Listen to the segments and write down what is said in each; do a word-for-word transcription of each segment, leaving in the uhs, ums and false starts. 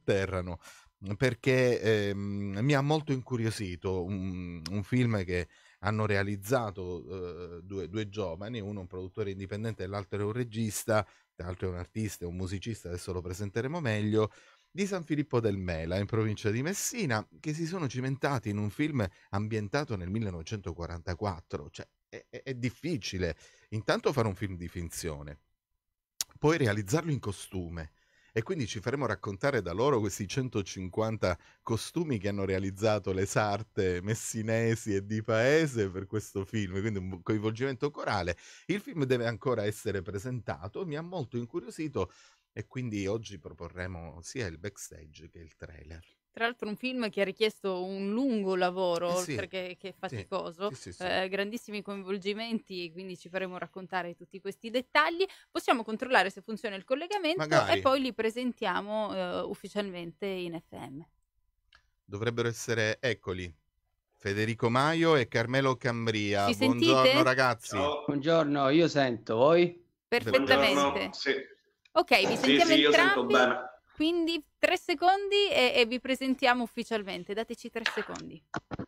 atterrano, perché ehm, mi ha molto incuriosito un, un film che hanno realizzato eh, due, due giovani, uno un produttore indipendente e l'altro è un regista, l'altro è un artista e un musicista, adesso lo presenteremo meglio, di San Filippo del Mela, in provincia di Messina, che si sono cimentati in un film ambientato nel millenovecentoquarantaquattro. Cioè, è, è- è difficile intanto fare un film di finzione, poi realizzarlo in costume. E quindi ci faremo raccontare da loro questi centocinquanta costumi che hanno realizzato le sarte messinesi e di paese per questo film, quindi un coinvolgimento corale. Il film deve ancora essere presentato, mi ha molto incuriosito e quindi oggi proporremo sia il backstage che il trailer. Tra l'altro un film che ha richiesto un lungo lavoro, Eh oltre sì, che, che sì, faticoso, sì, sì, sì. eh, grandissimi coinvolgimenti, quindi ci faremo raccontare tutti questi dettagli. Possiamo controllare se funziona il collegamento e Magari poi li presentiamo eh, ufficialmente in F M. dovrebbero essere, eccoli, Federico Maio e Carmelo Cambria. Ci Buongiorno sentite? ragazzi. Ciao, Buongiorno, io sento, voi? buongiorno. Perfettamente. Sì, Ok, vi sì, sentiamo sì, io sento entrambi, bene. quindi tre secondi e, e vi presentiamo ufficialmente. Dateci tre secondi.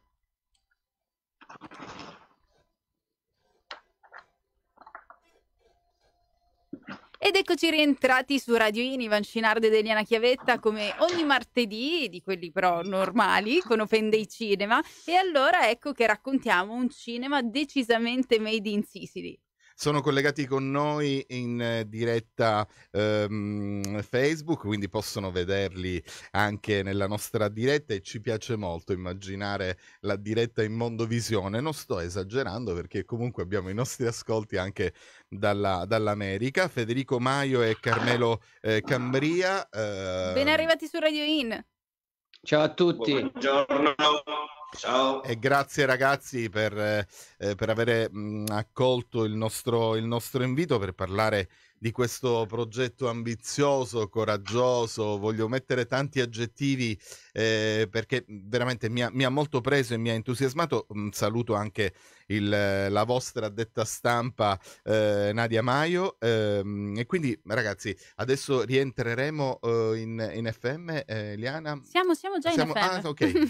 Ed eccoci rientrati su Radio In, Ivan Scinardo ed Eliana Chiavetta, come ogni martedì, di quelli però normali, con Open Day Cinema. E allora ecco che raccontiamo un cinema decisamente made in Sicily. Sono collegati con noi in eh, diretta ehm, Facebook, quindi possono vederli anche nella nostra diretta e ci piace molto immaginare la diretta in Mondovisione. Non sto esagerando perché comunque abbiamo i nostri ascolti anche dalla, dall'America. Federico Maio e Carmelo eh, Cambria. ehm, Ben arrivati su Radio In. Ciao a tutti. Buongiorno. Ciao. E grazie ragazzi per, eh, per avere mh, accolto il nostro, il nostro invito per parlare di questo progetto ambizioso, coraggioso. Voglio mettere tanti aggettivi eh, perché veramente mi ha, mi ha molto preso e mi ha entusiasmato. Un saluto anche il, la vostra addetta stampa eh, Nadia Maio. Ehm, e quindi ragazzi, adesso rientreremo eh, in, in F M. Eh, Liana? Siamo, siamo già Siamo- in F M. Ah, ok.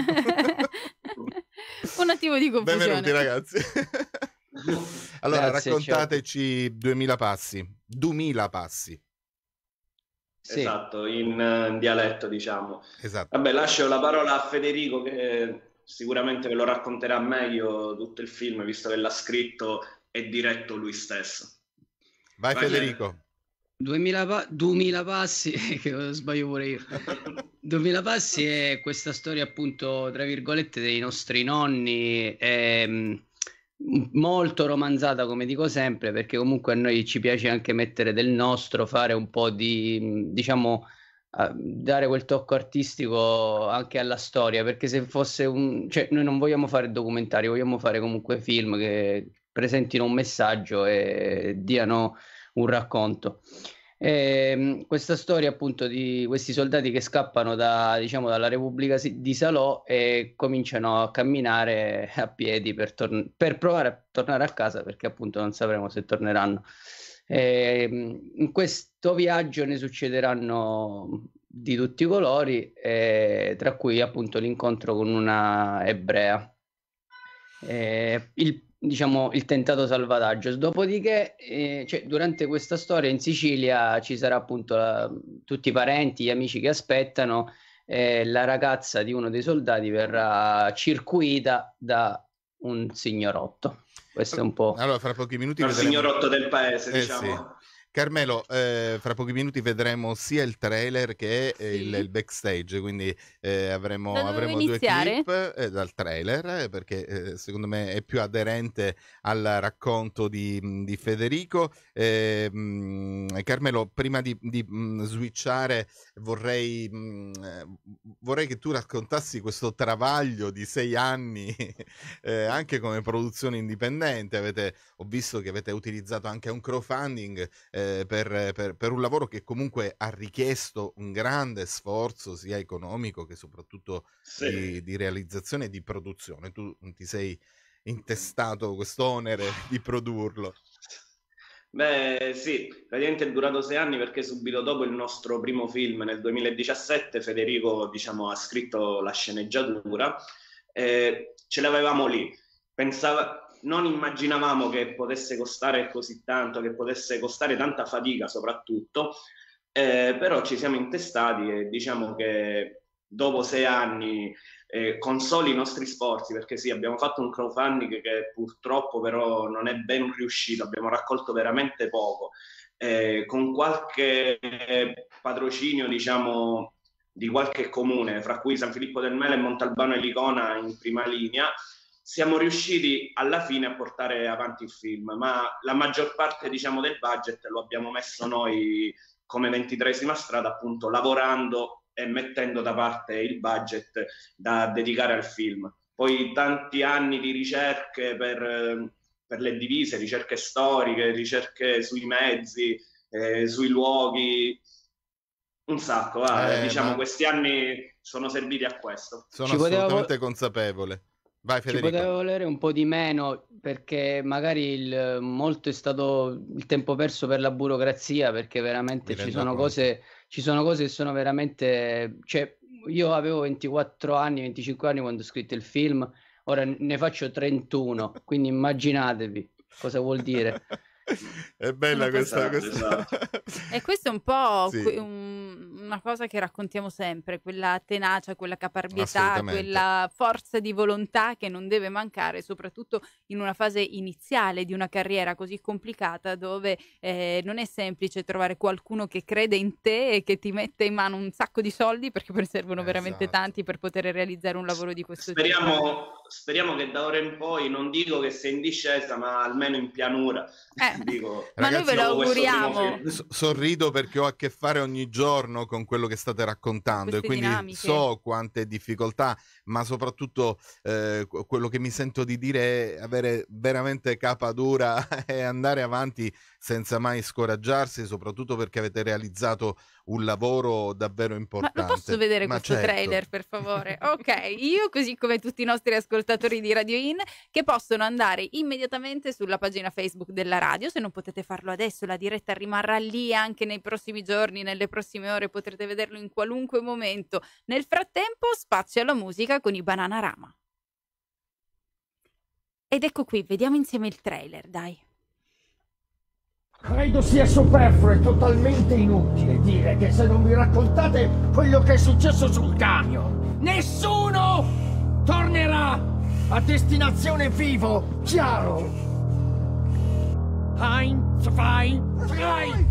Un attimo di confusione. Benvenuti ragazzi. Allora, Grazie, raccontateci duemila passi. duemila passi. Sì. Esatto, in, eh, in dialetto diciamo. Esatto. Vabbè, lascio la parola a Federico che sicuramente ve lo racconterà meglio tutto il film, visto che l'ha scritto e diretto lui stesso. Vai Vai, Federico. duemila, pa- duemila passi, che sbaglio pure io. duemila passi è questa storia appunto, tra virgolette, dei nostri nonni, è, mh, molto romanzata come dico sempre, perché comunque a noi ci piace anche mettere del nostro, fare un po' di, mh, diciamo, eh, dare quel tocco artistico anche alla storia, perché se fosse un... cioè noi non vogliamo fare documentari, vogliamo fare comunque film che presentino un messaggio e diano un racconto. E, questa storia appunto di questi soldati che scappano da, diciamo, dalla Repubblica di Salò e cominciano a camminare a piedi per, tor- per provare a tornare a casa, perché appunto non sapremo se torneranno. E, in questo viaggio ne succederanno di tutti i colori, eh, tra cui appunto l'incontro con una ebrea. Eh, il diciamo il tentato salvataggio. Dopodiché, eh, cioè, durante questa storia in Sicilia ci sarà appunto la, tutti i parenti, gli amici che aspettano. Eh, la ragazza di uno dei soldati verrà circuita da un signorotto. Questo è un po'. Allora, fra pochi minuti Il vedremo... signorotto del paese, Eh, diciamo. sì. Carmelo, eh, fra pochi minuti vedremo sia il trailer che eh, Sì. il, il backstage, quindi eh, avremo, Da dove avremo due iniziare? clip eh, dal trailer, eh, perché eh, secondo me è più aderente al racconto di, di Federico. Eh, mh, Carmelo, prima di, di mh, switchare vorrei, mh, eh, vorrei che tu raccontassi questo travaglio di sei anni eh, anche come produzione indipendente. Avete, ho visto che avete utilizzato anche un crowdfunding eh, per, per, per un lavoro che comunque ha richiesto un grande sforzo sia economico che soprattutto Sì. di, di realizzazione e di produzione. Tu ti sei intestato quest'onere di produrlo. Beh sì, praticamente è durato sei anni perché subito dopo il nostro primo film nel duemiladiciassette Federico diciamo, ha scritto la sceneggiatura, eh, ce l'avevamo lì, pensava, non immaginavamo che potesse costare così tanto, che potesse costare tanta fatica soprattutto, eh, però ci siamo intestati e diciamo che dopo sei anni eh, con soli i nostri sforzi, perché sì, abbiamo fatto un crowdfunding che purtroppo però non è ben riuscito, abbiamo raccolto veramente poco, eh, con qualche patrocinio, diciamo, di qualche comune, fra cui San Filippo del Mela e Montalbano e Licona in prima linea, siamo riusciti alla fine a portare avanti il film, ma la maggior parte, diciamo, del budget lo abbiamo messo noi come ventitreesima strada, appunto, lavorando e mettendo da parte il budget da dedicare al film. Poi tanti anni di ricerche per, per le divise, ricerche storiche, ricerche sui mezzi, eh, sui luoghi, un sacco. Ah, eh, diciamo ma... questi anni sono serviti a questo. Sono Ci assolutamente potevo... consapevole. Vai Federico. Ci poteva volere un po' di meno perché magari il, molto è stato il tempo perso per la burocrazia, perché veramente ci sono conto. cose ci sono cose che sono veramente, cioè io avevo ventiquattro anni, venticinque anni quando ho scritto il film, ora ne faccio trentuno, quindi immaginatevi cosa vuol dire. È bella questa, esatto, questa... esatto. E questo è un po' Sì. que- un- una cosa che raccontiamo sempre, quella tenacia, quella caparbietà, quella forza di volontà che non deve mancare, soprattutto in una fase iniziale di una carriera così complicata dove eh, non è semplice trovare qualcuno che crede in te e che ti mette in mano un sacco di soldi, perché poi servono Esatto. veramente tanti per poter realizzare un lavoro di questo speriamo, tipo. Speriamo che da ora in poi, non dico che sia in discesa, ma almeno in pianura. Eh, Dico, ma noi ve lo auguriamo. S- sorrido perché ho a che fare ogni giorno con quello che state raccontando Queste e quindi dinamiche. so quante difficoltà, ma soprattutto eh, quello che mi sento di dire è avere veramente capa dura e andare avanti senza mai scoraggiarsi, soprattutto perché avete realizzato un lavoro davvero importante. Ma lo posso vedere Ma questo certo. trailer, per favore? Ok, io così come tutti i nostri ascoltatori di Radio In, che possono andare immediatamente sulla pagina Facebook della radio. Se non potete farlo adesso, la diretta rimarrà lì anche nei prossimi giorni, nelle prossime ore, potrete vederlo in qualunque momento. Nel frattempo, spazio alla musica con i Bananarama. Ed ecco qui, vediamo insieme il trailer, dai. Credo sia superfluo e totalmente inutile dire che se non vi raccontate quello che è successo sul camion, nessuno tornerà a destinazione vivo, chiaro? Ein, zwei, drei!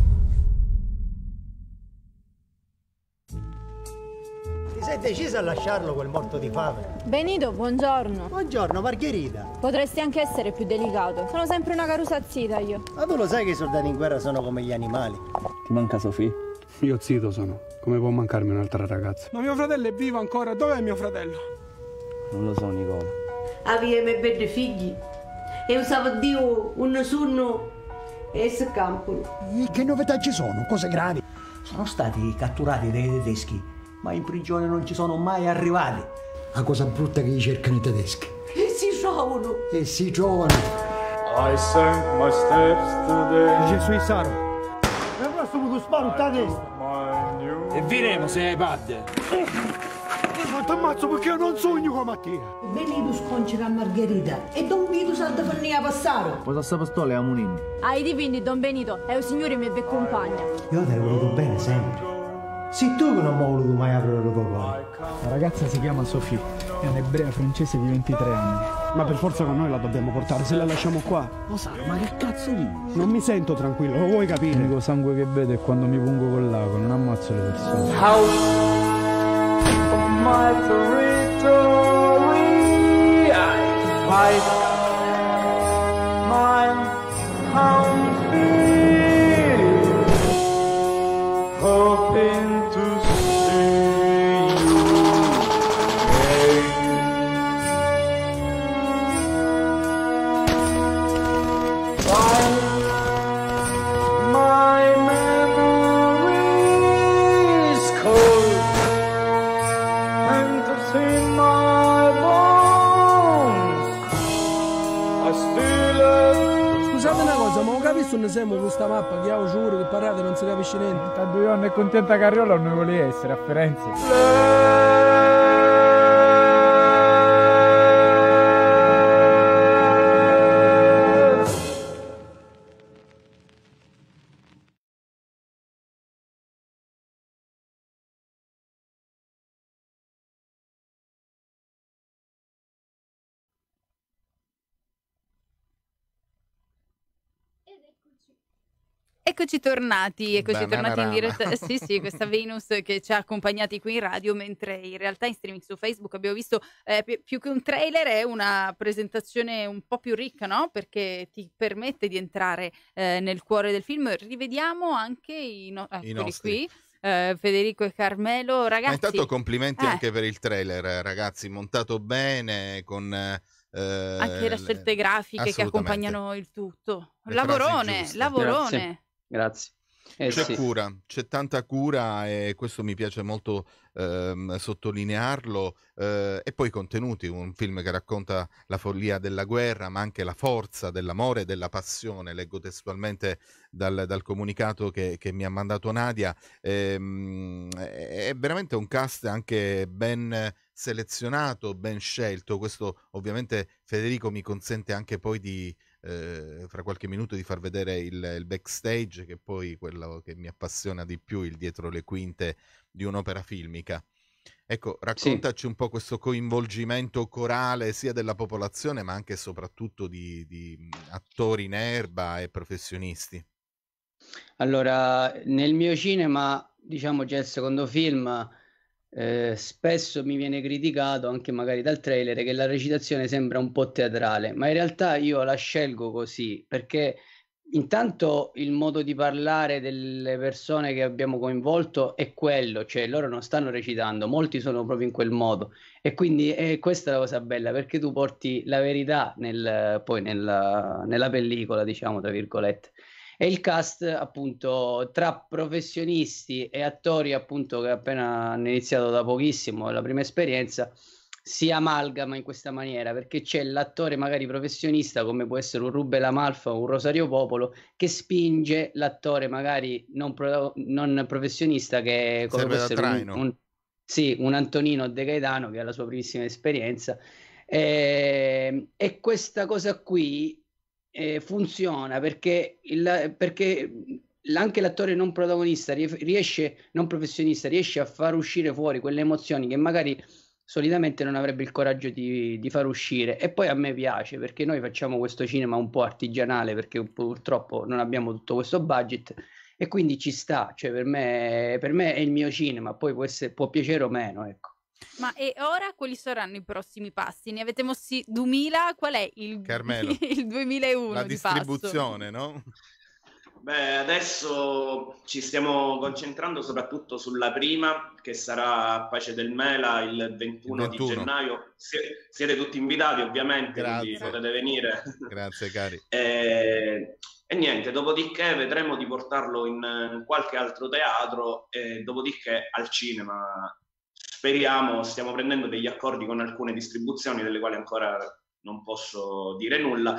Ti sei decisa a lasciarlo quel morto di fame? Benito, buongiorno. Buongiorno, Margherita. Potresti anche essere più delicato. Sono sempre una carusazzita io. Ma tu lo sai che i soldati in guerra sono come gli animali? Ti manca Sofì? Io zitto sono. Come può mancarmi un'altra ragazza? Ma mio fratello è vivo ancora. Dov'è mio fratello? Non lo so, Nicola. Avevo i miei bei figli e usavo Dio un sonno e scampolo. Che novità ci sono? Cose gravi? Sono stati catturati dai tedeschi, ma in prigione non ci sono mai arrivati. La cosa brutta che gli cercano i tedeschi. E si trovano. E si trovano. I sank my steps today. Je suis Saro. Ma questo mi sparo a testa. E viremo se hai padde. Ma ti ammazzo perché io non sogno con Mattia. Benito sconcera a Margherita e Don Vito salta fannia a passare. Posa sta pistola e a Munini. Ai dipinti, Don Benito, è un signore che mi accompagna. Io ti ho voluto bene sempre. Sei tu che non mi hai voluto mai aprire il tuo cuore. La ragazza si chiama Sophie, è un'ebrea francese di ventitré anni. Ma per forza con noi la dobbiamo portare, se la lasciamo qua. Lo sai, ma che cazzo dici? Non mi sento tranquillo, lo vuoi capire? L'unico sangue che vedo è quando mi pungo con l'ago, non ammazzo le persone. My territory, I fight my country, hoping to see you again. While my memory is cold and to see my bones ma non capisco ne siamo questa mappa, che ho giuro che parlate non si capisce niente. Tanto io non è contenta Carriola non ne volevi essere a Firenze. Eccoci tornati, eccoci tornati in Bananarama. diretta. Sì, sì, questa Venus che ci ha accompagnati qui in radio, mentre in realtà in streaming su Facebook abbiamo visto eh, pi- più che un trailer è una presentazione un po' più ricca, no? Perché ti permette di entrare eh, nel cuore del film. Rivediamo anche i, no- eccoli nostri. qui, eh, Federico e Carmelo, Ma ragazzi. intanto complimenti eh, anche per il trailer, ragazzi, montato bene, con eh, anche le scelte grafiche che assolutamente. accompagnano il tutto. Le frasi Lavorone, giuste. lavorone. Grazie. Grazie. Eh, C'è sì. cura, c'è tanta cura e questo mi piace molto ehm, sottolinearlo. eh, e poi i contenuti, un film che racconta la follia della guerra, ma anche la forza dell'amore e della passione. Leggo testualmente dal, dal comunicato che, che mi ha mandato Nadia. Ehm, è è veramente un cast anche ben selezionato, ben scelto. Questo ovviamente Federico mi consente anche poi di eh, fra qualche minuto di far vedere il, il backstage, che è poi quello che mi appassiona di più, il dietro le quinte di un'opera filmica. Ecco, raccontaci un po' questo coinvolgimento corale sia della popolazione ma anche e soprattutto di, di attori in erba e professionisti. Allora, nel mio cinema, diciamo già il secondo film, eh, spesso mi viene criticato, anche magari dal trailer, che la recitazione sembra un po' teatrale, ma in realtà io la scelgo così, perché intanto il modo di parlare delle persone che abbiamo coinvolto è quello, cioè loro non stanno recitando, molti sono proprio in quel modo, e quindi è questa la cosa bella, perché tu porti la verità nel, poi nella, nella pellicola, diciamo, tra virgolette. E il cast, appunto, tra professionisti e attori, appunto, che appena hanno iniziato da pochissimo la prima esperienza, si amalgama in questa maniera, perché c'è l'attore magari professionista, come può essere un Rubel Amalfa o un Rosario Popolo, che spinge l'attore magari non, pro- non professionista, che come Serve può da essere un, traino. un, sì, un Antonino De Gaetano, che ha la sua primissima esperienza. E, e questa cosa qui eh, funziona perché, il, perché anche l'attore non protagonista rie- riesce, non professionista, riesce a far uscire fuori quelle emozioni che magari solitamente non avrebbe il coraggio di, di far uscire. E poi a me piace, perché noi facciamo questo cinema un po' artigianale, perché purtroppo non abbiamo tutto questo budget, e quindi ci sta, cioè per me, per me è il mio cinema, poi può, essere, può piacere o meno, ecco. Ma e ora quali saranno i prossimi passi? Ne avete mossi duemila, qual è il, Carmelo, il duemilauno la di passo? distribuzione, no? Beh, adesso ci stiamo concentrando soprattutto sulla prima, che sarà a Pace del Mela il ventuno, Il ventuno. di gennaio. Sie- siete tutti invitati, ovviamente, quindi Grazie. potete venire. Grazie cari. E, e niente, dopodiché vedremo di portarlo in, in qualche altro teatro e dopodiché al cinema. Speriamo, stiamo prendendo degli accordi con alcune distribuzioni delle quali ancora non posso dire nulla,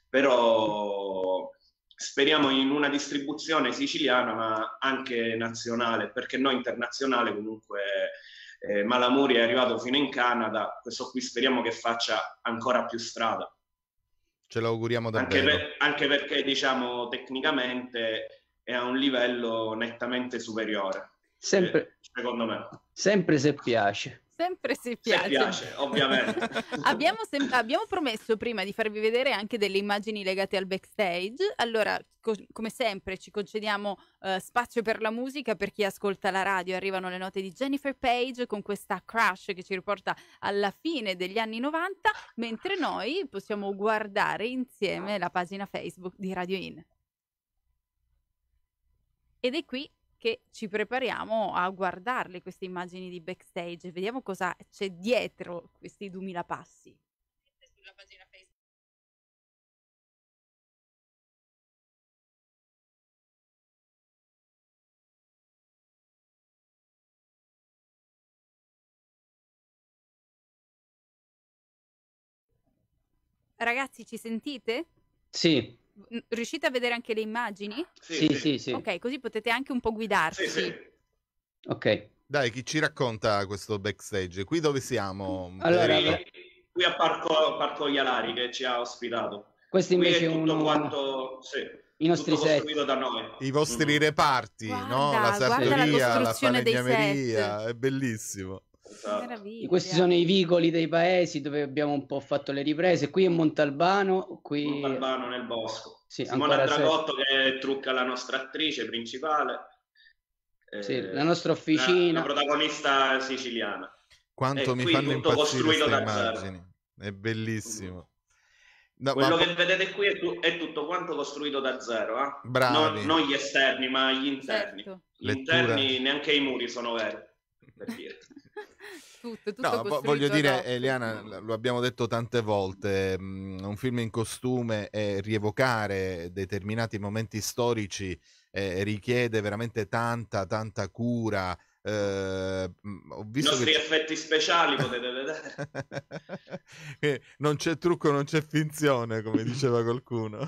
però speriamo in una distribuzione siciliana ma anche nazionale, perché noi internazionale comunque eh, Malamuri è arrivato fino in Canada, questo qui speriamo che faccia ancora più strada. Ce l'auguriamo Anche, davvero. per, anche perché diciamo tecnicamente è a un livello nettamente superiore. Sempre, secondo me. Sempre se piace. Sempre se piace. Se piace, ovviamente. abbiamo, sem- abbiamo promesso prima di farvi vedere anche delle immagini legate al backstage. Allora, co- come sempre, ci concediamo uh, spazio per la musica. Per chi ascolta la radio, arrivano le note di Jennifer Page con questa Crash che ci riporta alla fine degli anni novanta, mentre noi possiamo guardare insieme la pagina Facebook di Radio In. Ed è qui che ci prepariamo a guardarle queste immagini di backstage, vediamo cosa c'è dietro questi duemila passi. Sulla pagina Facebook. Ragazzi, ci sentite? Sì. Riuscite a vedere anche le immagini? Sì, sì, sì. sì. Ok, così potete anche un po' guidarci. Sì, sì. Ok. Dai, chi ci racconta questo backstage? Qui dove siamo? Allora, qui, qui a Parco, Parco Ialari che ci ha ospitato. Questo invece qui è tutto uno... quanto... Sì. I nostri tutto set. costruito da noi. I vostri reparti, Guarda, no? La guarda la sartoria, la, costruzione dei falegnameria, set. è bellissimo. Meraviglia. Questi sono i vicoli dei paesi dove abbiamo un po' fatto le riprese. Qui è Montalbano, qui Montalbano nel bosco. Sì, Simona ancora Dragotto che trucca la nostra attrice principale. Sì, eh, la nostra officina. La, la protagonista siciliana. Quanto E mi qui fanno tutto impazzire costruito queste da immagini. zero. È bellissimo. No, Quello ma... che vedete qui è, tu- è tutto quanto costruito da zero, eh? Bravi. Non, non gli esterni, ma gli interni. Certo. Gli Lettura. interni, neanche i muri sono veri, per dire. Tutto, tutto No, vo- costruito voglio dire, addosso. Eliana, l- lo abbiamo detto tante volte, mh, un film in costume e rievocare determinati momenti storici eh, richiede veramente tanta, tanta cura. Eh, mh, ho I visto nostri che... effetti speciali potete vedere. Eh, non c'è trucco, non c'è finzione, come diceva qualcuno.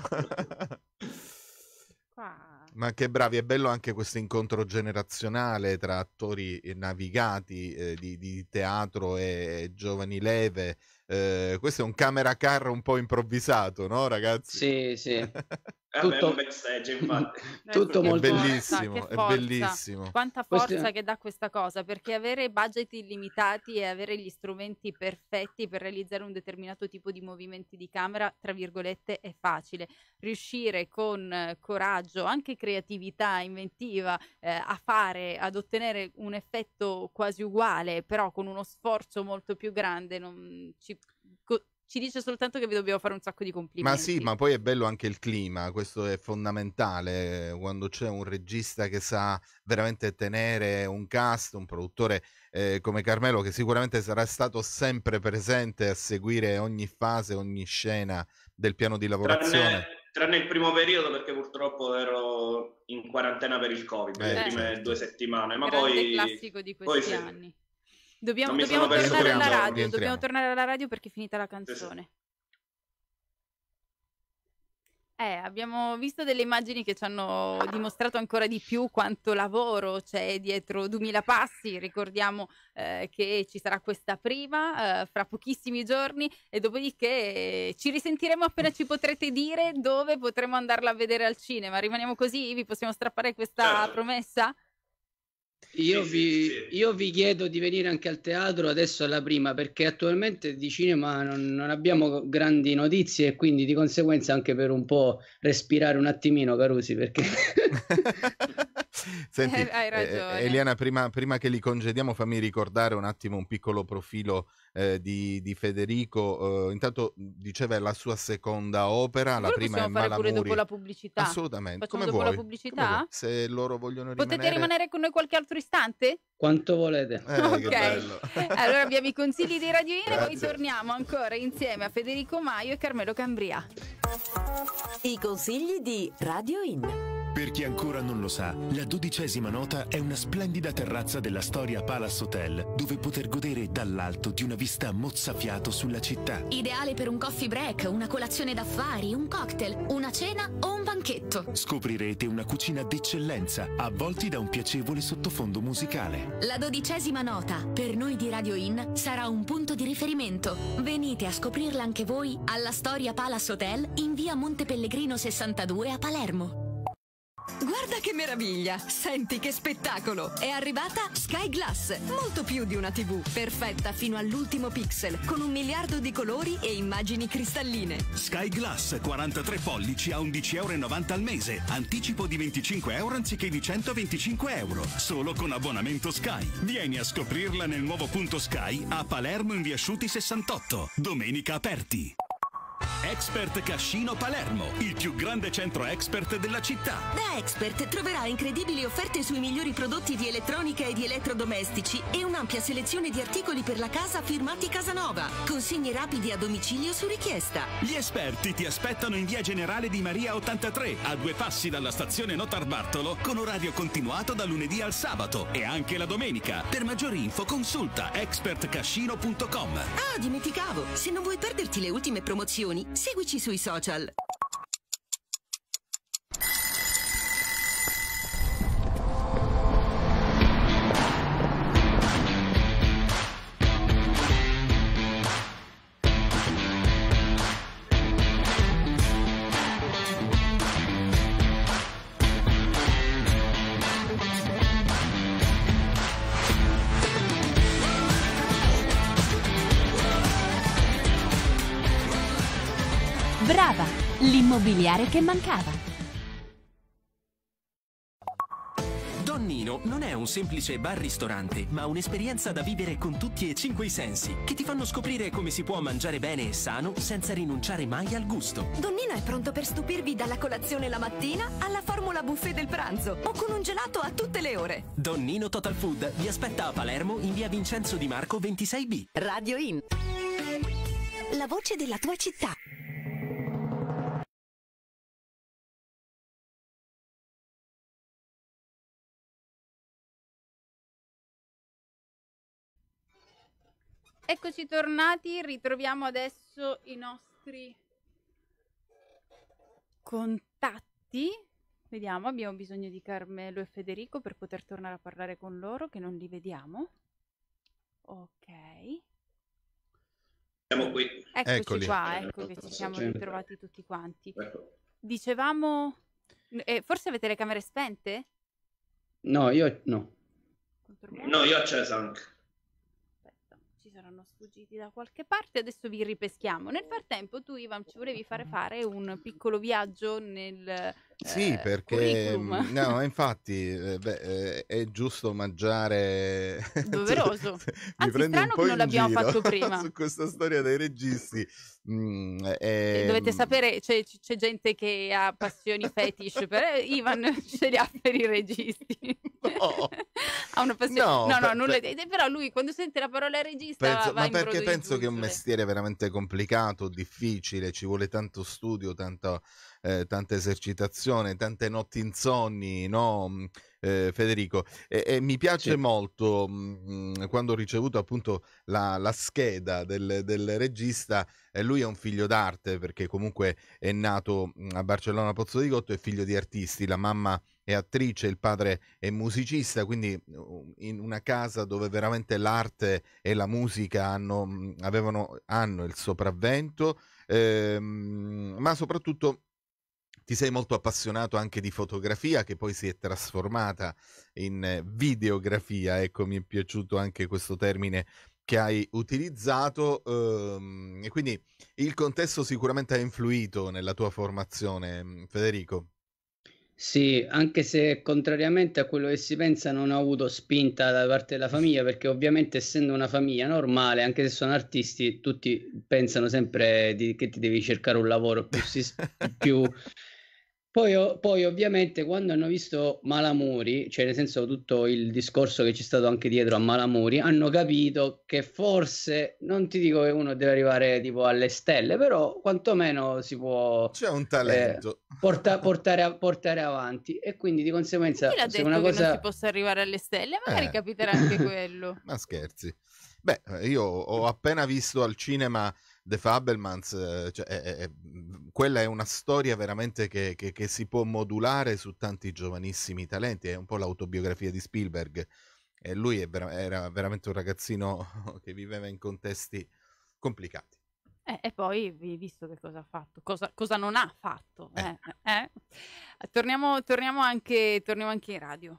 Qua. Ma che bravi, è bello anche questo incontro generazionale tra attori navigati eh, di, di teatro e giovani leve. Eh, questo è un camera car un po' improvvisato, no ragazzi? Sì, sì. Vabbè, Tutto- è un backstage, infatti. Tutto Che molto- È forza, bellissimo, che è forza. bellissimo. Quanta Questo forza è- che dà questa cosa, perché avere budget illimitati e avere gli strumenti perfetti per realizzare un determinato tipo di movimenti di camera, tra virgolette, è facile. Riuscire con eh, coraggio, anche creatività, inventiva, eh, a fare, ad ottenere un effetto quasi uguale, però con uno sforzo molto più grande, non ci, co- ci dice soltanto che vi dobbiamo fare un sacco di complimenti. Ma sì, ma poi è bello anche il clima, questo è fondamentale, eh, quando c'è un regista che sa veramente tenere un cast, un produttore eh, come Carmelo, che sicuramente sarà stato sempre presente a seguire ogni fase, ogni scena del piano di lavorazione. Tranne, tranne il primo periodo, perché purtroppo ero in quarantena per il Covid, Eh, le prime certo. due settimane, ma Grande poi... classico di poi questi sì. anni. Dobbiamo, Non mi dobbiamo sono perso tornare alla Rientriamo, radio, dobbiamo rientriamo. tornare alla radio perché è finita la Sì, sì. canzone. Eh, abbiamo visto delle immagini che ci hanno dimostrato ancora di più quanto lavoro c'è dietro duemila passi. Ricordiamo eh, che ci sarà questa prima eh, fra pochissimi giorni e dopodiché eh, ci risentiremo appena ci potrete dire dove potremo andarla a vedere al cinema. Rimaniamo così? Vi possiamo strappare questa Certo. promessa? Io Sì, vi, sì, sì. io vi chiedo di venire anche al teatro adesso alla prima, perché attualmente di cinema non, non abbiamo grandi notizie e quindi di conseguenza anche per un po' respirare un attimino, Carusi, perché Senti, Eh, hai ragione. eh, Eliana, prima, prima che li congediamo, fammi ricordare un attimo un piccolo profilo eh, di, di Federico. Eh, intanto diceva è la sua seconda opera, la Quello prima è possiamo fare pure Malamuri. dopo la pubblicità. Assolutamente, Facciamo come dopo vuoi, la pubblicità? come vuoi. Se loro vogliono rimanere... Potete rimanere con noi qualche altro istante? quanto volete. Eh, che Ok. bello. Allora abbiamo i consigli di Radio Ine, poi Grazie. torniamo ancora insieme a Federico Maio e Carmelo Cambria. I consigli di Radio In. Per chi ancora non lo sa, la dodicesima nota è una splendida terrazza della Storia Palace Hotel, dove poter godere dall'alto di una vista mozzafiato sulla città. Ideale per un coffee break, una colazione d'affari, un cocktail, una cena o un banchetto. Scoprirete una cucina d'eccellenza, avvolti da un piacevole sottofondo musicale. La dodicesima nota, per noi di Radio In, sarà un punto di riferimento. Venite a scoprirla anche voi alla Storia Palace Hotel in via Monte Pellegrino sessantadue a Palermo. Guarda che meraviglia! Senti che spettacolo! È arrivata Sky Glass, molto più di una tivù, perfetta fino all'ultimo pixel, con un miliardo di colori e immagini cristalline. Sky Glass quarantatré pollici a undici e novanta euro al mese, anticipo di venticinque euro anziché di centoventicinque euro, solo con abbonamento Sky. Vieni a scoprirla nel nuovo punto Sky a Palermo in via Asciuti sessantotto, domenica aperti. Expert Cascino Palermo, il più grande centro expert della città. Da Expert troverai incredibili offerte sui migliori prodotti di elettronica e di elettrodomestici e un'ampia selezione di articoli per la casa firmati Casanova. Consegni rapidi a domicilio su richiesta. Gli esperti ti aspettano in via Generale di Maria ottantatré, a due passi dalla stazione Notar Bartolo, con orario continuato da lunedì al sabato e anche la domenica. Per maggiori info consulta expert cascino punto com. Ah, dimenticavo! Se non vuoi perderti le ultime promozioni, seguici sui social. Brava, l'immobiliare che mancava. Donnino non è un semplice bar-ristorante, ma un'esperienza da vivere con tutti e cinque i sensi, che ti fanno scoprire come si può mangiare bene e sano senza rinunciare mai al gusto. Donnino è pronto per stupirvi dalla colazione la mattina alla formula buffet del pranzo o con un gelato a tutte le ore. Donnino Total Food vi aspetta a Palermo in via Vincenzo Di Marco ventisei B. Radio In. La voce della tua città. Eccoci tornati, ritroviamo adesso i nostri contatti. Vediamo, abbiamo bisogno di Carmelo e Federico per poter tornare a parlare con loro, che non li vediamo. Ok. Siamo qui. Eccoci Eccoli. qua, ecco che ci siamo Sì. ritrovati tutti quanti. Ecco. Dicevamo, eh, forse avete le camere spente? No, io no. No, io ho acceso anche. Ci saranno sfuggiti da qualche parte, adesso vi ripeschiamo. Nel frattempo tu, Ivan, ci volevi fare fare un piccolo viaggio nel Sì, eh, perché curriculum. no, infatti eh, beh, eh, è giusto mangiare. Doveroso. Mi Anzi, prendi un strano po' che non in l'abbiamo giro fatto prima. su questa storia dei registi. Mm, E ehm, dovete sapere, c'è, c'è gente che ha passioni fetish, per Ivan ce li ha per i registi. No. Ha una passione. No, No, no, per- nulla per- di- però lui quando sente la parola regista Penso- va, va ma in perché brodo di penso che è un zuzzole. mestiere veramente complicato, difficile, ci vuole tanto studio, tanto, eh, tanta esercitazione, tante notti insonni, no, mh, eh, Federico? E, e mi piace Sì. molto mh, quando ho ricevuto appunto la, la scheda del, del regista. E lui è un figlio d'arte perché comunque è nato mh, a Barcellona Pozzo di Gotto, è figlio di artisti, la mamma è attrice, il padre è musicista, quindi uh, in una casa dove veramente l'arte e la musica hanno, mh, avevano, hanno il sopravvento, ehm, ma soprattutto ti sei molto appassionato anche di fotografia, che poi si è trasformata in eh, videografia. Ecco, mi è piaciuto anche questo termine che hai utilizzato, ehm, e quindi il contesto sicuramente ha influito nella tua formazione, mh, Federico. Sì, anche se contrariamente a quello che si pensa non ho avuto spinta da parte della famiglia, perché ovviamente essendo una famiglia normale, anche se sono artisti, tutti pensano sempre di- che ti devi cercare un lavoro più... sis- più... Poi, o- poi ovviamente quando hanno visto Malamuri, cioè nel senso tutto il discorso che c'è stato anche dietro a Malamuri, hanno capito che forse, non ti dico che uno deve arrivare tipo alle stelle, però quantomeno si può C'è un talento. eh, porta- portare, a- portare avanti, e quindi di conseguenza Chi l'ha se detto una che non cosa... si possa arrivare alle stelle? Magari Eh. capiterà anche quello. Ma scherzi. Beh, io ho appena visto al cinema The Fabelmans, eh, cioè, è- è- è- quella è una storia veramente che, che- che si può modulare su tanti giovanissimi talenti, è un po' l'autobiografia di Spielberg, e lui è vera- era veramente un ragazzino che viveva in contesti complicati. Eh, e poi vi visto che cosa ha fatto, cosa, cosa non ha fatto. eh, eh. Torniamo, torniamo, anche, torniamo anche in radio.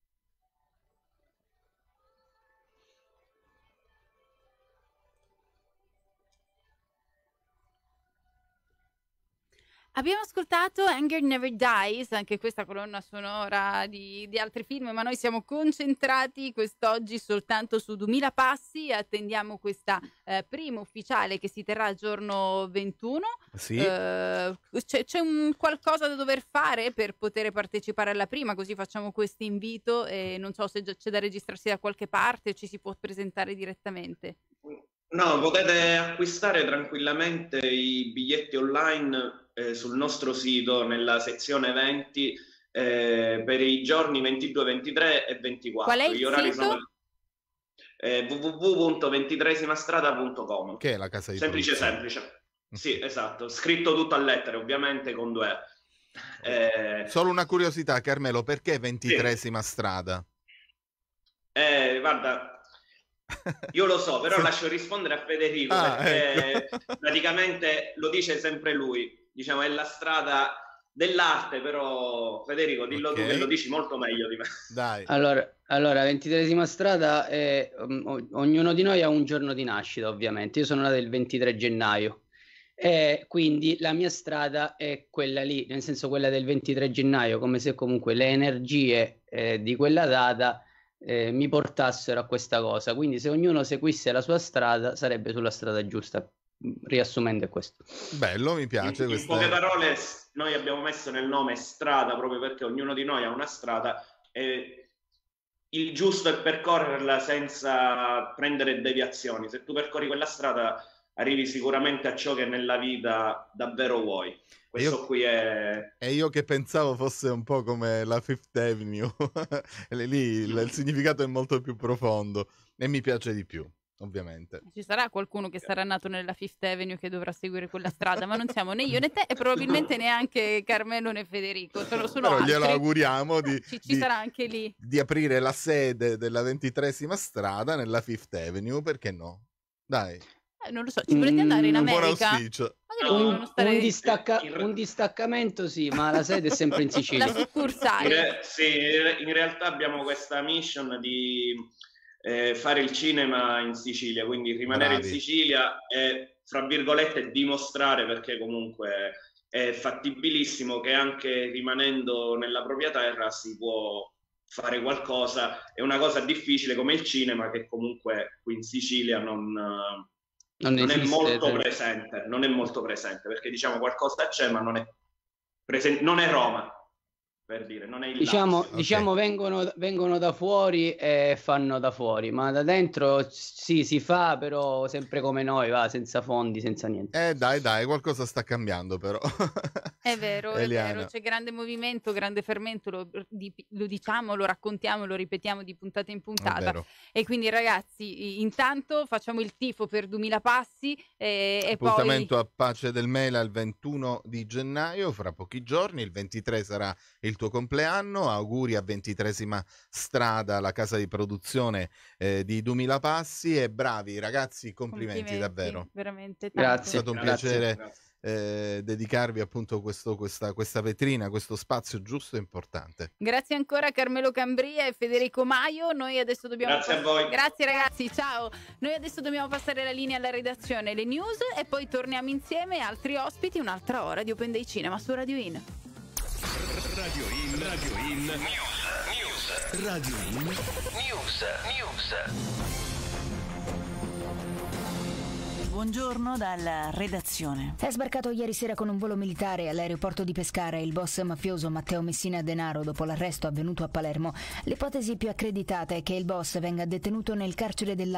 Abbiamo ascoltato Anger Never Dies, anche questa colonna sonora di, di altri film, ma noi siamo concentrati quest'oggi soltanto su duemila passi. Attendiamo questa eh, prima ufficiale che si terrà il giorno ventuno. Sì. Eh, c'è, c'è un qualcosa da dover fare per poter partecipare alla prima, così facciamo questo invito, e non so se già c'è da registrarsi da qualche parte o ci si può presentare direttamente. No, potete acquistare tranquillamente i biglietti online eh, sul nostro sito nella sezione eventi eh, per i giorni ventidue, ventitré e ventiquattro. Qual è il Gli orari sito? sono eh, w w w punto ventitresimmastrada punto com. Che è la casa di Semplice, produzione. semplice. Sì, esatto. Scritto tutto a lettere, ovviamente con due E. Eh, Solo una curiosità, Carmelo, perché ventitreesima strada? eh, guarda, io lo so, però lascio rispondere a Federico, Ah, perché ecco. praticamente lo dice sempre lui, diciamo, è la strada dell'arte, però Federico, dillo Ok. tu che lo dici molto meglio di me. Dai. Allora, allora, ventitreesima strada, è, um, o- ognuno di noi ha un giorno di nascita, ovviamente. Io sono nato il ventitré gennaio. E quindi la mia strada è quella lì, nel senso quella del ventitré gennaio, come se comunque le energie eh, di quella data eh, mi portassero a questa cosa. Quindi se ognuno seguisse la sua strada sarebbe sulla strada giusta. Riassumendo è questo. Bello, mi piace. In, in poche parole, noi abbiamo messo nel nome strada proprio perché ognuno di noi ha una strada e il giusto è percorrerla senza prendere deviazioni. Se tu percorri quella strada arrivi sicuramente a ciò che nella vita davvero vuoi. Questo io, qui è... E io che pensavo fosse un po' come la Fifth Avenue, lì il, il significato è molto più profondo e mi piace di più, ovviamente. Ci sarà qualcuno che sarà nato nella Fifth Avenue che dovrà seguire quella strada, ma non siamo né io né te e probabilmente neanche Carmelo né Federico. Sono, sono Però altri. glielo auguriamo di, ci, ci di, sarà anche lì. Di aprire la sede della ventitreesima strada nella Fifth Avenue, perché no? Dai. Eh, non lo so, ci volete andare in America? Un buon auspicio. Un, stare... un, distacca... un distaccamento sì, ma la sede è sempre in Sicilia. La succursale. In, re... sì, in realtà abbiamo questa mission di eh, fare il cinema in Sicilia, quindi rimanere Bravi. in Sicilia e, fra virgolette, dimostrare, perché comunque è fattibilissimo che anche rimanendo nella propria terra si può fare qualcosa. È una cosa difficile come il cinema che comunque qui in Sicilia non... Non, non è molto presente, non è molto presente, perché diciamo qualcosa c'è, ma non è presente, non è Roma, per dire, non è il diciamo, okay. diciamo vengono, vengono da fuori e fanno da fuori, ma da dentro sì, si fa, però sempre come noi, va, senza fondi, senza niente. Eh dai, dai, qualcosa sta cambiando però. È vero, è vero, c'è grande movimento, grande fermento, lo, di, lo diciamo, lo raccontiamo, lo ripetiamo di puntata in puntata. E quindi ragazzi, intanto facciamo il tifo per duemila passi e, e poi... Appuntamento a Pace del Mela il ventuno di gennaio, fra pochi giorni, il ventitré sarà il tuo compleanno, auguri a ventitreesima strada, la casa di produzione eh, di duemila passi e bravi ragazzi, complimenti, complimenti davvero. Veramente tanto. Grazie. È stato un grazie, piacere. Grazie. Eh, dedicarvi appunto questo, questa, questa vetrina, questo spazio giusto e importante. Grazie ancora a Carmelo Cambria e Federico Maio. Noi adesso dobbiamo Grazie a voi. Grazie ragazzi, ciao. Noi adesso dobbiamo passare la linea alla redazione, le news e poi torniamo insieme, altri ospiti, un'altra ora di Open Day Cinema su Radio In. Radio In, Radio In, News, News, Radio In, News, News. Buongiorno dalla redazione. È sbarcato ieri sera con un volo militare all'aeroporto di Pescara il boss mafioso Matteo Messina Denaro dopo l'arresto avvenuto a Palermo. L'ipotesi più accreditata è che il boss venga detenuto nel carcere della